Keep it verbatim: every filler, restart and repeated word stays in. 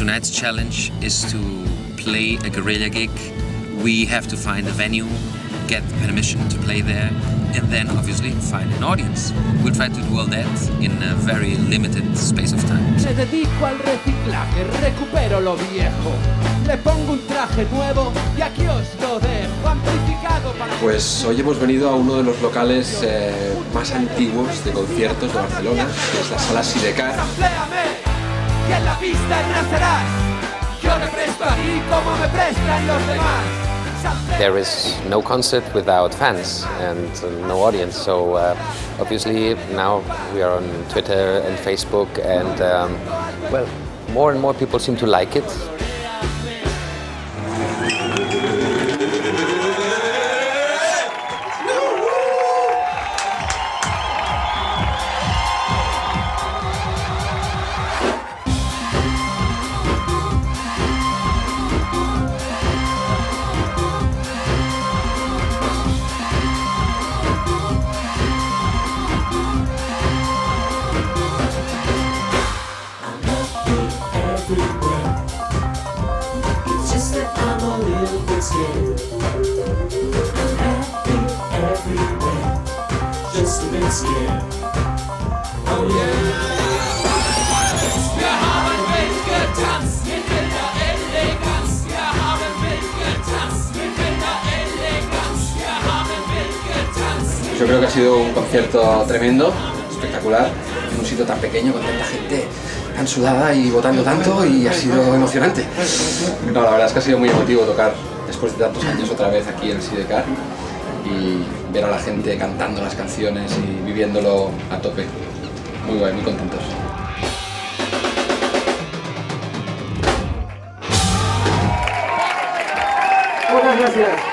Tonight's challenge is to play a guerrilla gig. We have to find a venue, get permission to play there, and then obviously find an audience. We'll try to do all that in a very limited space of time. Me dedico al reciclaje, recupero lo viejo, le pongo un traje nuevo y aquí os lo dejo amplificado para... Pues hoy hemos venido a uno de los locales eh, más antiguos de conciertos de Barcelona, que es la Sala Sidecar. Y en la pista nacerás, yo me presto a ti como me prestan los demás. There is no concert without fans and uh, no audience, so uh, obviously now we are on Twitter and Facebook, and um, well, more and more people seem to like it. It's just that I'm a little bit scared. I'm happy everywhere, just a bit scared. Oh yeah. Wir haben mitgetanzt mit der Eleganz. Wir haben mitgetanzt mit der Eleganz. Wir haben mitgetanzt. Yo creo que ha sido un concierto tremendo, espectacular, en un sitio tan pequeño con tanta gente tan sudada y votando tanto, y ha sido emocionante. No, la verdad es que ha sido muy emotivo tocar después de tantos años otra vez aquí en el Sidecar y ver a la gente cantando las canciones y viviéndolo a tope. Muy guay, muy contentos. Muchas gracias.